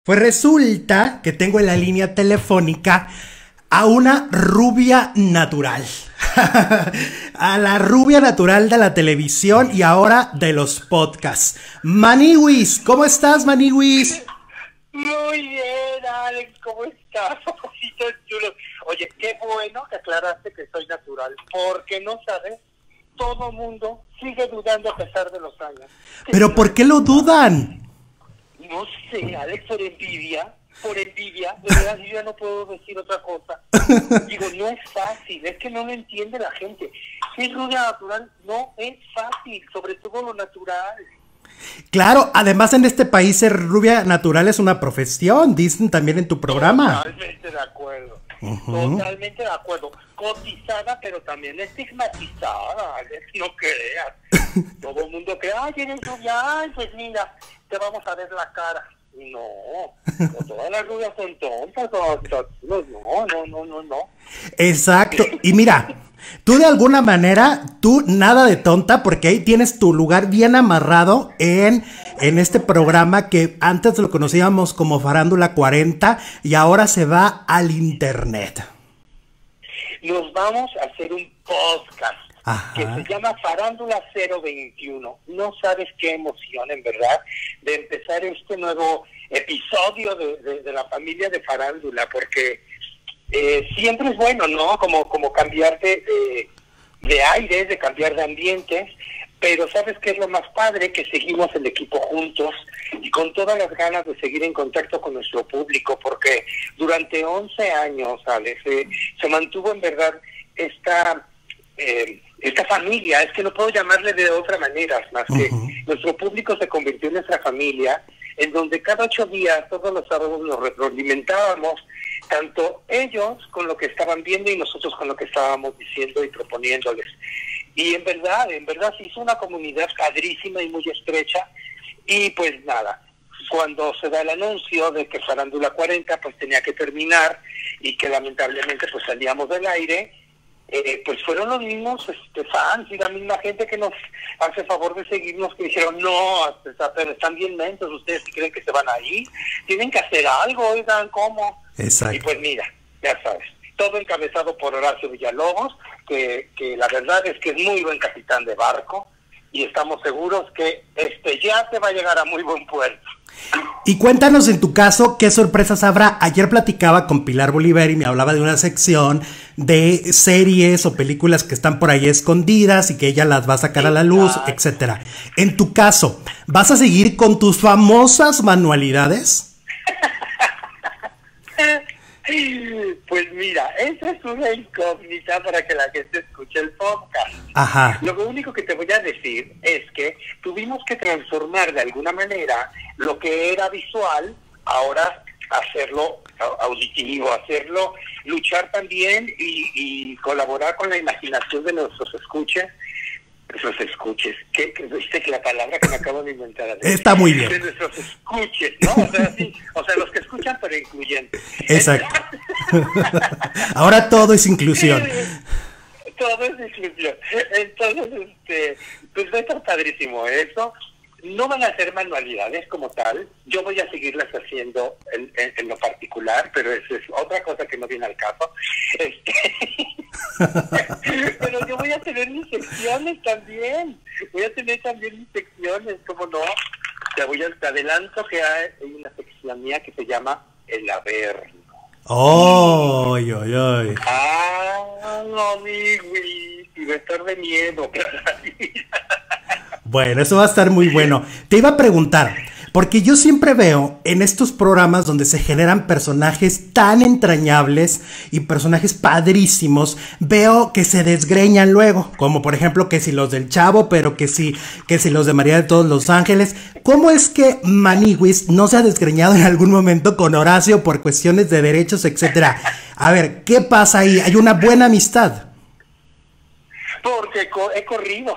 Pues resulta que tengo en la línea telefónica a una rubia natural. A la rubia natural de la televisión y ahora de los podcasts. Maniwis, ¿cómo estás, Maniwis? Muy bien, Alex, ¿cómo estás? Ojito chulo. Oye, qué bueno que aclaraste que soy natural, porque no sabes, todo mundo sigue dudando a pesar de los años. ¿Pero por qué lo dudan? No sé, Alex, por envidia, de verdad yo ya no puedo decir otra cosa. Digo, no es fácil, es que no lo entiende la gente. Ser rubia natural no es fácil, sobre todo lo natural. Claro, además en este país ser rubia natural es una profesión, dicen también en tu programa. Totalmente de acuerdo, totalmente de acuerdo. Cotizada, pero también estigmatizada, Alex, no creas. Todo el mundo cree, ay, eres rubia, ay, pues mira, te vamos a ver la cara. No, todas las rubias son tontas, no. Exacto, y mira, tú de alguna manera, tú nada de tonta, porque ahí tienes tu lugar bien amarrado en este programa que antes lo conocíamos como Farándula 40 y ahora se va al internet. Nos vamos a hacer un podcast. Ajá. Que se llama Farándula 021. No sabes qué emoción, en verdad, de empezar este nuevo episodio de la familia de Farándula, porque siempre es bueno, ¿no? Como cambiar de aires, de cambiar de ambientes, pero ¿sabes qué es lo más padre? Que seguimos el equipo juntos y con todas las ganas de seguir en contacto con nuestro público, porque durante 11 años, Alex, se mantuvo en verdad esta familia, es que no puedo llamarle de otra manera, más que nuestro público se convirtió en nuestra familia, en donde cada 8 días, todos los sábados nos retroalimentábamos, tanto ellos con lo que estaban viendo y nosotros con lo que estábamos diciendo y proponiéndoles. Y en verdad se hizo una comunidad padrísima y muy estrecha, y pues nada, cuando se da el anuncio de que Farándula 40 pues tenía que terminar y que lamentablemente pues salíamos del aire, pues fueron los mismos fans y la misma gente que nos hace favor de seguirnos, que dijeron, no, pero están bien mentos, ustedes si creen que se van ahí, tienen que hacer algo, oigan, ¿cómo? Exacto. Y pues mira, ya sabes, todo encabezado por Horacio Villalobos, que la verdad es que es muy buen capitán de barco, y estamos seguros que ya se va a llegar a muy buen puerto. Y cuéntanos en tu caso, ¿qué sorpresas habrá? Ayer platicaba con Pilar Bolívar y me hablaba de una sección de series o películas que están por ahí escondidas y que ella las va a sacar a la luz, etcétera. En tu caso, ¿vas a seguir con tus famosas manualidades? Pues mira, esa es una incógnita para que la gente escuche el podcast. Ajá. Lo único que te voy a decir es que tuvimos que transformar de alguna manera lo que era visual, ahora hacerlo auditivo, hacerlo, luchar también y colaborar con la imaginación de nuestros escuches. Que viste que la palabra que me acabo de inventar. Está muy bien. De nuestros escuches, ¿no? O sea, los que escuchan pero incluyentes. Exacto. Ahora todo es inclusión. Todo es inclusión. Entonces, pues va a estar padrísimo eso. No van a ser manualidades como tal. Yo voy a seguirlas haciendo en lo particular, pero eso es otra cosa que no viene al caso. Pero yo voy a tener mis secciones también. Voy a tener también mis secciones, ¿cómo no? Te adelanto que hay una sección mía que se llama El Averno. ¡Oy, oy, oy! ¡Ah, no, amigo! Y va a estar de miedo. Bueno, eso va a estar muy bueno. Te iba a preguntar, porque yo siempre veo en estos programas donde se generan personajes tan entrañables y personajes padrísimos, veo que se desgreñan luego, como por ejemplo que si los del Chavo, pero que si los de María de todos los Ángeles. ¿Cómo es que Maniwis no se ha desgreñado en algún momento con Horacio por cuestiones de derechos, etcétera? A ver, ¿qué pasa ahí? ¿Hay una buena amistad? Porque he corrido.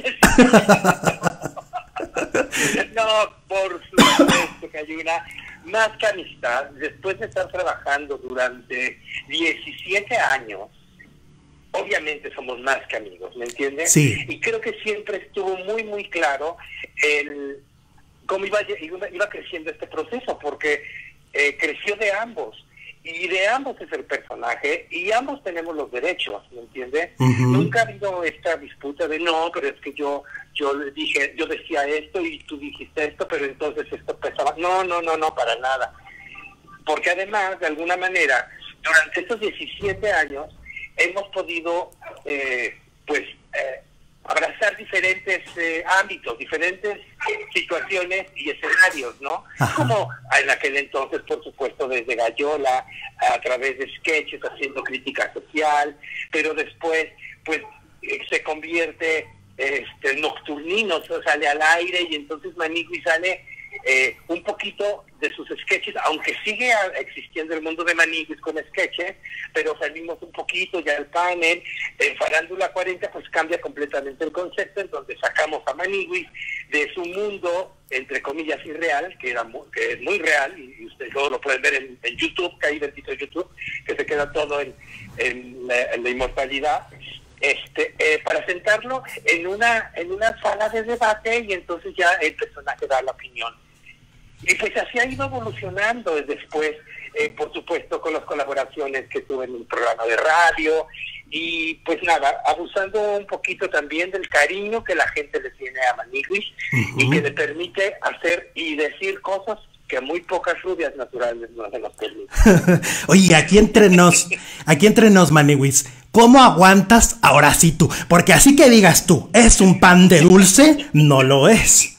No, por supuesto que hay una más que amistad. Después de estar trabajando durante 17 años, obviamente somos más que amigos, ¿me entiendes? Sí. Y creo que siempre estuvo muy, muy claro cómo iba creciendo este proceso, porque creció de ambos. Y de ambos es el personaje, y ambos tenemos los derechos, ¿me entiendes? Nunca ha habido esta disputa de no, pero es que yo decía esto y tú dijiste esto, pero entonces esto pesaba. No, para nada. Porque además, de alguna manera, durante estos 17 años, hemos podido, abrazar diferentes ámbitos, diferentes situaciones y escenarios, ¿no? Ajá. Como en aquel entonces, por supuesto, desde Gallola, a través de sketches, haciendo crítica social, pero después, pues, se convierte Nocturninos, sale al aire, y entonces Manigui sale un poquito de sus sketches, aunque sigue existiendo el mundo de Manigui con sketches, pero salimos un poquito ya al panel. En Farándula 40 pues cambia completamente el concepto, en donde sacamos a Manigui de su mundo, entre comillas, irreal, que es muy real, y ustedes luego lo pueden ver en YouTube, que hay bendito YouTube, que se queda todo en la inmortalidad, para sentarlo en una sala de debate, y entonces ya el personaje da la opinión. Y pues así ha ido evolucionando después, por supuesto, con las colaboraciones que tuve en un programa de radio, y pues nada, abusando un poquito también del cariño que la gente le tiene a Manigui, y que le permite hacer y decir cosas que muy pocas rubias naturales no se nos permiten. Oye, aquí entre nos, Manigui, ¿cómo aguantas ahora sí tú? Porque así que digas tú, ¿es un pan de dulce? No lo es.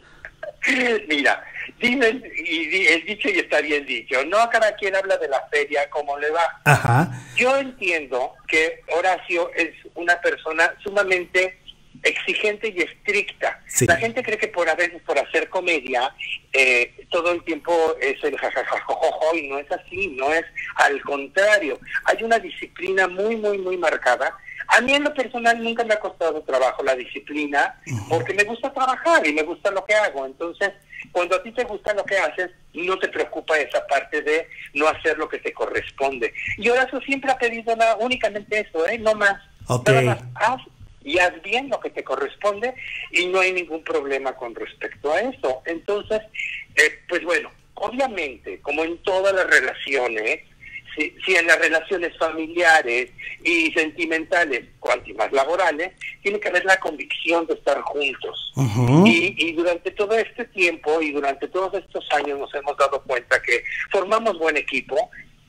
Mira, dicen, y el dicho y está bien dicho, no cada quien habla de la feria como le va. Ajá. Yo entiendo que Horacio es una persona sumamente exigente y estricta. Sí. La gente cree que por hacer comedia todo el tiempo es el jajajajojo, y no es así, no es, al contrario, hay una disciplina muy, muy, muy marcada. A mí en lo personal nunca me ha costado trabajo la disciplina, porque me gusta trabajar y me gusta lo que hago. Entonces, cuando a ti te gusta lo que haces, no te preocupa esa parte de no hacer lo que te corresponde. Y Horacio siempre ha pedido únicamente eso, no más. Okay. Nada más, haz y haz bien lo que te corresponde, y no hay ningún problema con respecto a eso. Entonces, pues bueno, obviamente, como en todas las relaciones, si en las relaciones familiares y sentimentales, cuanto más laborales, tiene que haber la convicción de estar juntos. Y durante todo este tiempo y durante todos estos años nos hemos dado cuenta que formamos buen equipo,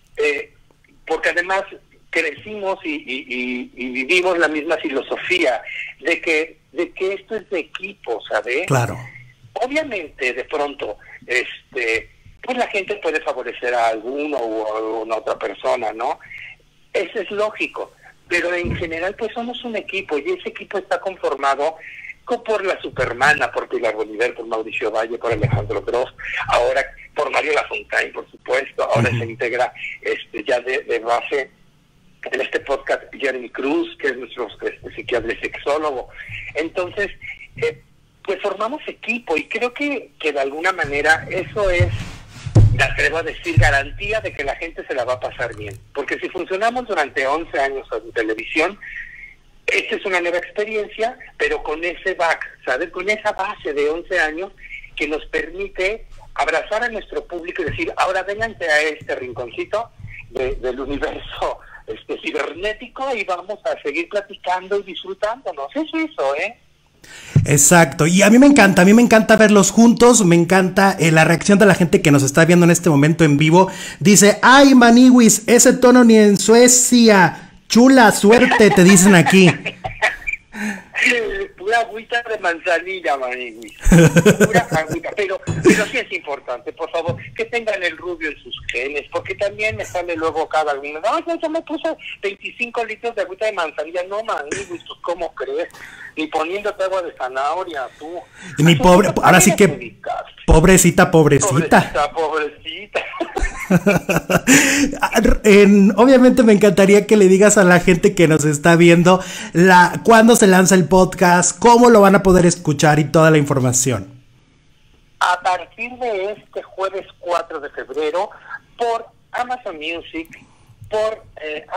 porque además crecimos y vivimos la misma filosofía de que esto es de equipo, ¿sabes? Claro. Obviamente, de pronto, pues la gente puede favorecer a alguno o a alguna otra persona, ¿no? Eso es lógico, pero en general pues somos un equipo, y ese equipo está conformado por la Supermana, por Pilar Bolívar, por Mauricio Valle, por Alejandro Gross, ahora por Mario Lafontaine, por supuesto. Ahora se integra ya de base en este podcast Jeremy Cruz, que es nuestro psiquiatra y sexólogo. Entonces, pues formamos equipo, y creo que de alguna manera eso es, me atrevo a decir, garantía de que la gente se la va a pasar bien. Porque si funcionamos durante 11 años en televisión, esta es una nueva experiencia, pero con ese ¿sabes? Con esa base de 11 años que nos permite abrazar a nuestro público y decir, ahora vénganse a este rinconcito del universo cibernético, y vamos a seguir platicando y disfrutándonos. Es eso, Exacto, y a mí me encanta verlos juntos, me encanta la reacción de la gente que nos está viendo en este momento en vivo. Dice, ay Manigui, ese tono ni en Suecia, chula suerte, te dicen aquí. Pura agüita de manzanilla, Manigui. Pura agüita. Pero sí es importante, por favor, que tengan el rubio en sus genes, porque también me sale luego cada uno. No, yo me puse 25 litros de agüita de manzanilla. No, Manigui, pues ¿cómo crees? Ni poniéndote agua de zanahoria, tú. Mi pobre, ahora sí que pobrecita. Obviamente me encantaría que le digas a la gente que nos está viendo cuándo se lanza el podcast, cómo lo van a poder escuchar y toda la información. A partir de este jueves 4 de febrero, por Amazon Music, por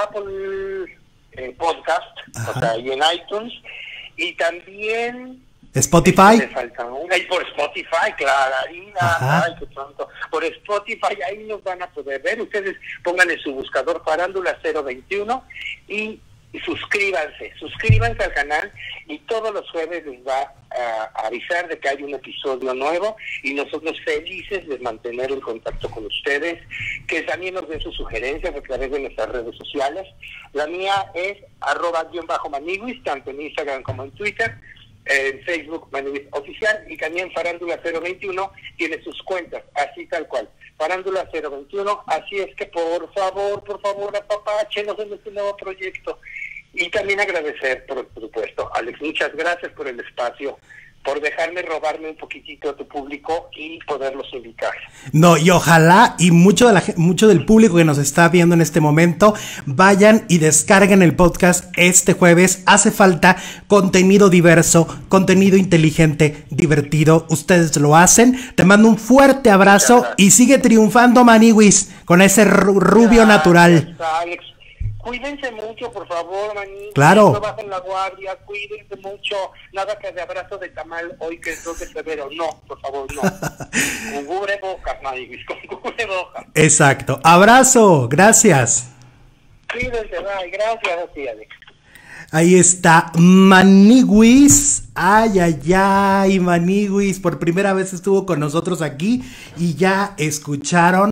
Apple Podcast, o sea, y en iTunes, y también ¿Spotify? Me falta una. Y por Spotify, Clararina, ay, qué pronto. Por Spotify, ahí nos van a poder ver. Ustedes pongan en su buscador Farándula 021 y suscríbanse al canal, y todos los jueves les va a avisar de que hay un episodio nuevo, y nosotros felices de mantener el contacto con ustedes, que también nos den sus sugerencias a través de nuestras redes sociales. La mía es @_Maniguis, tanto en Instagram como en Twitter, en Facebook Maniguis Oficial, y también Farándula 021 tiene sus cuentas, así tal cual, Farándula 021, así es que por favor, apapáchenos en este nuevo proyecto. Y también agradecer, por supuesto, Alex, muchas gracias por el espacio, por dejarme robarme un poquitito de tu público y poderlos invitar. No, y ojalá, y mucho del público que nos está viendo en este momento, vayan y descarguen el podcast este jueves. Hace falta contenido diverso, contenido inteligente, divertido. Ustedes lo hacen. Te mando un fuerte abrazo y sigue triunfando, Maniguis, con ese rubio natural. Alex. Cuídense mucho, por favor, Maniguis. Claro. No bajen la guardia, cuídense mucho. Nada que de abrazo de tamal hoy que es 2 de febrero. No, por favor, no. Con cubrebocas, Maniguis, con cubrebocas. Exacto. Abrazo. Gracias. Cuídense, bye. Gracias a ti, Alex. Ahí está Maniguis. Ay, Maniguis. Por primera vez estuvo con nosotros aquí y ya escucharon